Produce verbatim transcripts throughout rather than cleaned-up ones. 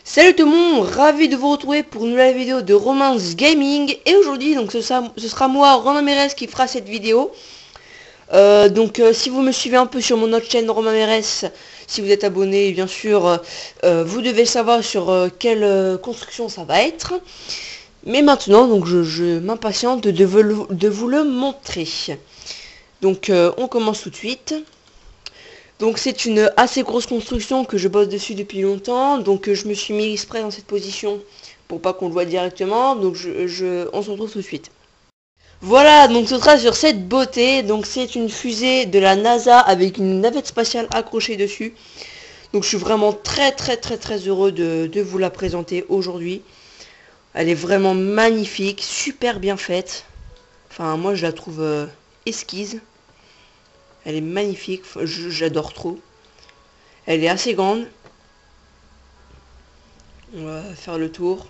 Salut tout le monde, ravi de vous retrouver pour une nouvelle vidéo de Romance Gaming. Et aujourd'hui, donc ce sera, ce sera moi, Romain Mérès, qui fera cette vidéo. Euh, donc euh, si vous me suivez un peu sur mon autre chaîne Romain Mérès, si vous êtes abonné, bien sûr, euh, euh, vous devez savoir sur euh, quelle euh, construction ça va être. Mais maintenant, donc je, je m'impatiente de, vous, de vous le montrer. Donc euh, on commence tout de suite. Donc c'est une assez grosse construction que je bosse dessus depuis longtemps. Donc euh, je me suis mis exprès dans cette position pour pas qu'on le voit directement. Donc je, je, on se retrouve tout de suite. Voilà, donc ce sera sur cette beauté. Donc c'est une fusée de la NASA avec une navette spatiale accrochée dessus. Donc je suis vraiment très très très très heureux de, de vous la présenter aujourd'hui. Elle est vraiment magnifique, super bien faite. Enfin moi je la trouve euh, esquisse. Elle est magnifique, j'adore trop. Elle est assez grande. On va faire le tour.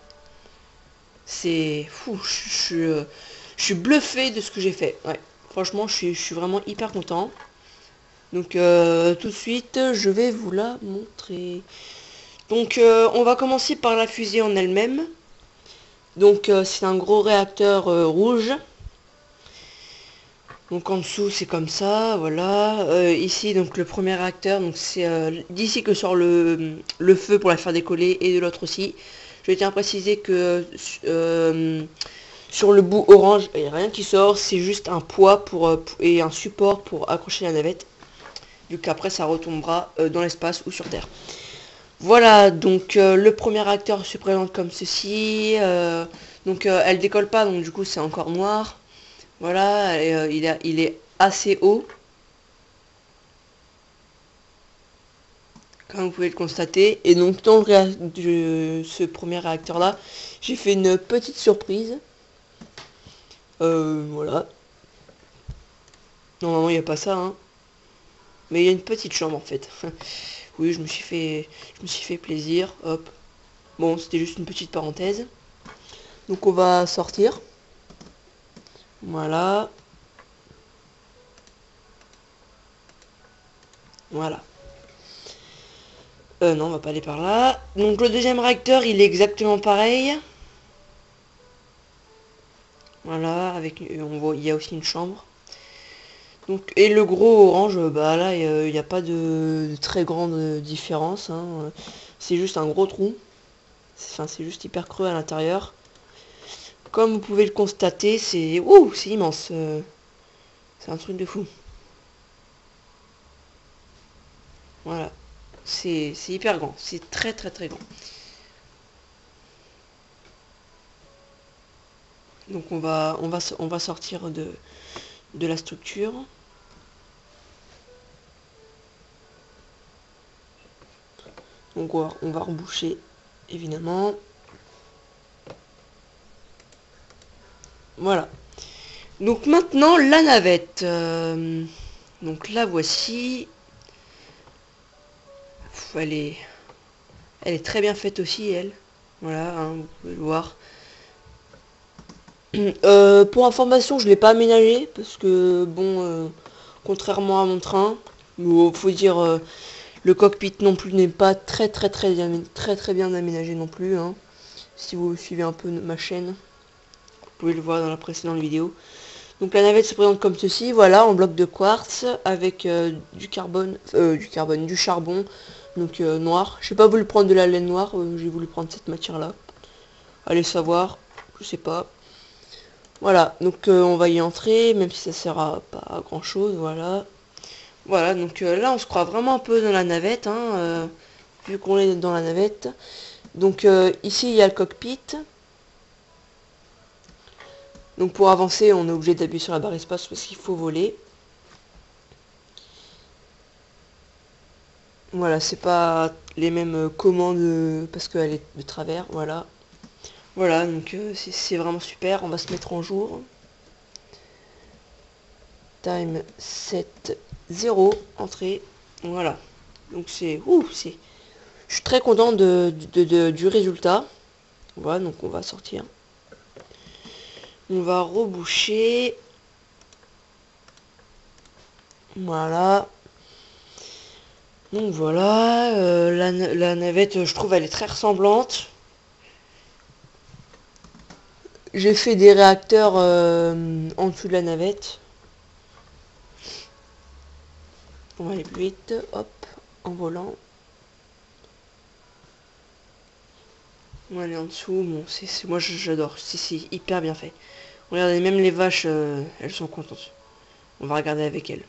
C'est fou, je, je, je suis bluffé de ce que j'ai fait. Ouais, franchement, je suis, je suis vraiment hyper content. Donc euh, tout de suite, je vais vous la montrer. Donc euh, on va commencer par la fusée en elle-même. Donc euh, c'est un gros réacteur euh, rouge. Donc en dessous c'est comme ça, voilà. Euh, ici donc le premier réacteur, donc c'est euh, d'ici que sort le, le feu pour la faire décoller et de l'autre aussi. Je tiens à préciser que euh, sur le bout orange, il n'y a rien qui sort, c'est juste un poids pour, euh, et un support pour accrocher la navette. Vu qu'après ça retombera euh, dans l'espace ou sur Terre. Voilà, donc euh, le premier réacteur se présente comme ceci. Euh, donc euh, elle décolle pas, donc du coup c'est encore noir. Voilà, et, euh, il, a, il est assez haut. Comme vous pouvez le constater. Et donc dans le de ce premier réacteur là, j'ai fait une petite surprise. Euh, voilà. Normalement il n'y a pas ça, hein. Mais il y a une petite chambre en fait. Oui, je me suis fait, je me suis fait plaisir. Hop. Bon, c'était juste une petite parenthèse. Donc on va sortir. Voilà. Voilà. Euh, non, on va pas aller par là. Donc le deuxième réacteur, il est exactement pareil. Voilà, avec on voit, il y a aussi une chambre. Donc et le gros orange, bah là, il n'y a pas de, de très grande différence. Hein. C'est juste un gros trou. Enfin, c'est juste hyper creux à l'intérieur. Comme vous pouvez le constater, c'est ouh, c'est immense. Euh, c'est un truc de fou. Voilà. C'est hyper grand. C'est très très très grand. Donc on va on va on va sortir de de la structure. Donc on va, on va reboucher évidemment. Voilà. Donc maintenant la navette. Euh, donc la voici. Pff, elle est elle est très bien faite aussi elle. Voilà, hein, vous pouvez le voir. Euh, pour information, je l'ai pas aménagé parce que bon, euh, contrairement à mon train, il faut dire euh, le cockpit non plus n'est pas très très très très très très bien aménagé non plus. Hein. Si vous suivez un peu ma chaîne, vous pouvez le voir dans la précédente vidéo. Donc la navette se présente comme ceci, voilà, en bloc de quartz avec euh, du carbone, euh, du carbone, du charbon, donc euh, noir. Je n'ai pas voulu prendre de la laine noire, euh, j'ai voulu prendre cette matière là. Allez savoir, je sais pas. Voilà, donc euh, on va y entrer, même si ça sert à pas à grand chose, voilà. Voilà, donc euh, là on se croit vraiment un peu dans la navette, hein, euh, vu qu'on est dans la navette. Donc euh, ici il y a le cockpit. Donc pour avancer, on est obligé d'appuyer sur la barre espace parce qu'il faut voler. Voilà, c'est pas les mêmes commandes parce qu'elle est de travers, voilà. Voilà, donc euh, c'est vraiment super, on va se mettre en jour. Time sept zéro, entrée, voilà. Donc c'est, ouh, c'est, je suis très content de, de, de, du résultat. Voilà, donc on va sortir. On va reboucher. Voilà. Donc voilà, euh, la, la navette, je trouve, elle est très ressemblante. J'ai fait des réacteurs euh, en dessous de la navette. On va aller plus vite, hop, en volant. On va aller en dessous, bon, c'est, moi j'adore, c'est hyper bien fait. Regardez, même les vaches, euh, elles sont contentes. On va regarder avec elles.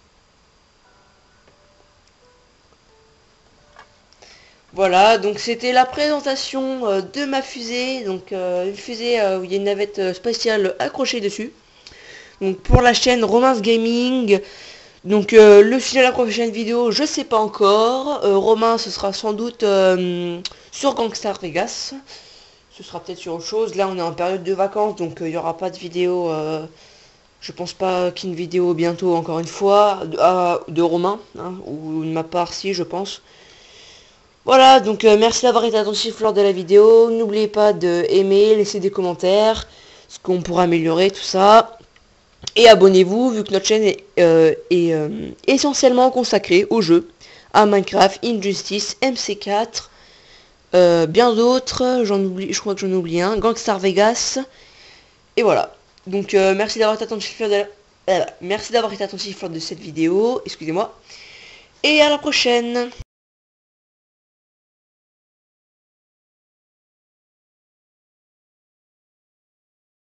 Voilà, donc c'était la présentation euh, de ma fusée. Donc euh, une fusée euh, où il y a une navette euh, spatiale accrochée dessus. Donc pour la chaîne Romance Gaming. Donc euh, le sujet de la prochaine vidéo, je sais pas encore. Euh, Romain, ce sera sans doute euh, sur Gangstar Vegas. Ce sera peut-être sur autre chose. Là, on est en période de vacances, donc il euh, n'y aura pas de vidéo. Euh, je pense pas qu'il y ait une vidéo bientôt, encore une fois, de, à, de Romain, hein, ou de ma part, si, je pense. Voilà, donc euh, merci d'avoir été attentif lors de la vidéo. N'oubliez pas de aimer, laisser des commentaires, ce qu'on pourra améliorer, tout ça. Et abonnez-vous, vu que notre chaîne est, euh, est euh, essentiellement consacrée aux jeux, à Minecraft, Injustice, M C quatre, euh, bien d'autres, j'en oublie, je crois que j'en oublie un, Gangstar Vegas, et voilà. Donc euh, merci d'avoir été attentif lors de la... euh, merci d'avoir été attentif lors de cette vidéo, excusez-moi, et à la prochaine.